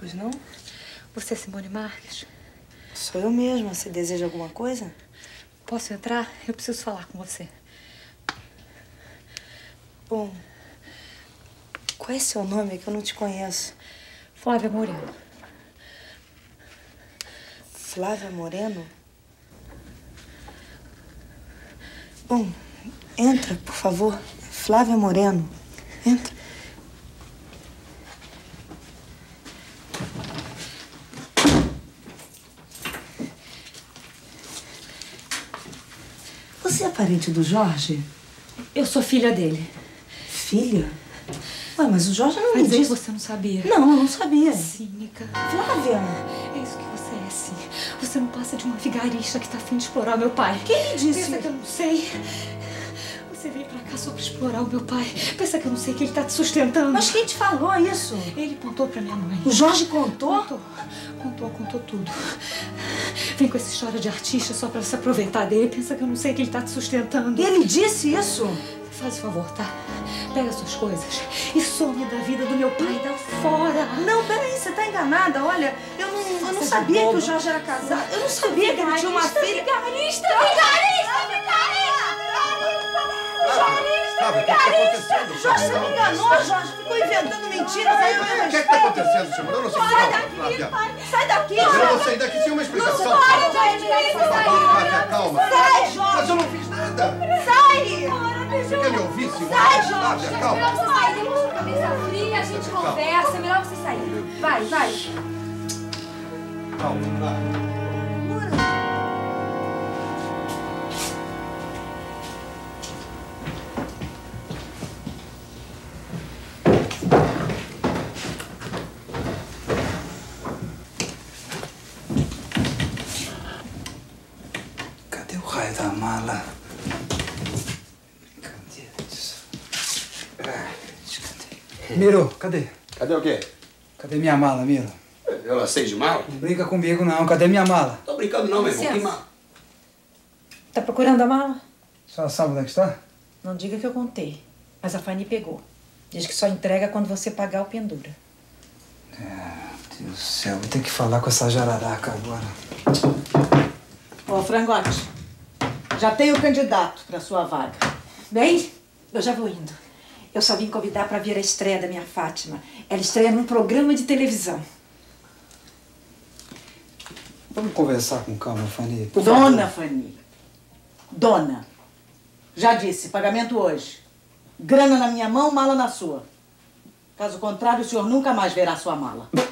pois não? Você é Simone Marques? Sou eu mesma. Você deseja alguma coisa? Posso entrar? Eu preciso falar com você. Bom, qual é seu nome? É que eu não te conheço. Flávia Moreno. Flávia Moreno? Bom, entra, por favor. Flávia Moreno. Entra. Você é parente do Jorge? Eu sou filha dele. Filha? Ué, mas o Jorge não Vai me dizer que disse... você não sabia? Não, eu não sabia. Cínica. Flávia! É isso que você é, sim. Você não passa de uma vigarista que tá afim de explorar meu pai. Quem me disse? Pensa que eu não sei. Você veio pra cá só pra explorar o meu pai. Pensa que eu não sei que ele tá te sustentando. Mas quem te falou isso? Ele contou pra minha mãe. O Jorge contou? Contou tudo. Vem com essa história de artista só pra se aproveitar dele. Pensa que eu não sei que ele tá te sustentando. Ele disse isso? Faz o favor, tá? Pega suas coisas e some da vida do meu pai. Dá fora. Não, peraí, você tá enganada. Olha, eu não sabia que o Jorge era casado. Eu não sabia que ele tinha uma filha. Vigarista! Flávia, o que está acontecendo? Jorge, você me enganou, Jorge. Ficou inventando mentiras. Aí eu O que está acontecendo, senhor? Eu não sei. Sai daqui, sai daqui, Eu Jorge. não sei daqui sem uma explicação. Sai, Calma. Sai, Jorge. Mas eu não fiz nada. Sai! Você quer me ouvir, senhor? Sai, Jorge. Flávia, Melhor calma. você sair, deixa a cabeça fria, a gente conversa. É melhor você sair. Vai. Calma. Cadê o raio da mala? Cadê? Miro, cadê? Cadê o quê? Cadê minha mala, Miro? Eu lacei de mala? Não brinca comigo, não. Cadê minha mala? Tô brincando não, meu irmão. Que mala? Tá procurando a mala? Só sabe onde é que está? Não diga que eu contei. Mas a Fanny pegou. Diz que só entrega quando você pagar o pendura. Deus do céu, vou ter que falar com essa jararaca agora. Ô, Frangote, já tem o candidato pra sua vaga. Bem, eu já vou indo. Eu só vim convidar pra ver a estreia da minha Fátima. Ela estreia num programa de televisão. Vamos conversar com calma, Fanny. Por favor. Dona Fanny. Dona. Já disse, pagamento hoje. Grana na minha mão, mala na sua. Caso contrário, o senhor nunca mais verá sua mala. O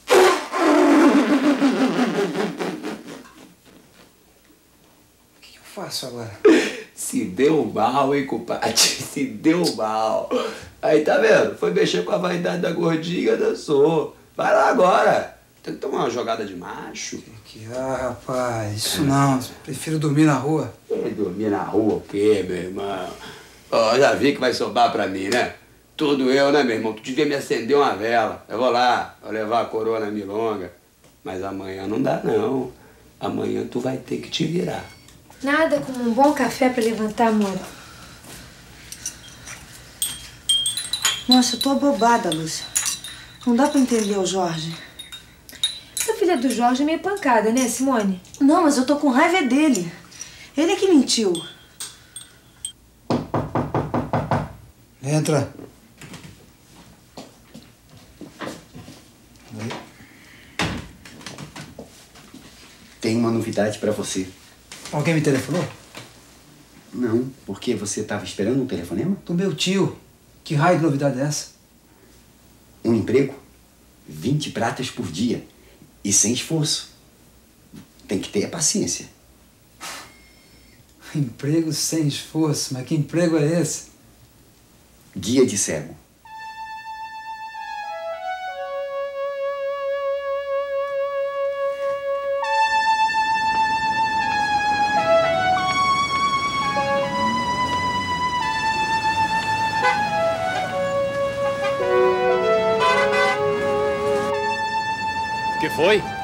que eu faço agora? Se deu mal, hein, compadre? Se deu mal. Aí, tá vendo? Foi mexer com a vaidade da gordinha, dançou. Vai lá agora. Tem que tomar uma jogada de macho. Rapaz, isso não. Prefiro dormir na rua. Dormir na rua o quê, meu irmão? Ó, já vi que vai sobrar pra mim, né? Tudo eu, né, meu irmão? Tu devia me acender uma vela. Eu vou lá, vou levar a coroa na milonga. Mas amanhã não dá, não. Amanhã tu vai ter que te virar. Nada como um bom café pra levantar, amor. Nossa, eu tô abobada, Lúcia. Não dá pra entender o Jorge. Essa filha do Jorge é meio pancada, né, Simone? Não, mas eu tô com raiva dele. Ele é que mentiu. Entra. Tem uma novidade pra você. Alguém me telefonou? Não, porque você tava esperando um telefonema? Do meu tio. Que raio de novidade é essa? Um emprego? 20 pratas por dia. E sem esforço. Tem que ter paciência. Emprego sem esforço. Mas que emprego é esse? Guia de cego. Que foi?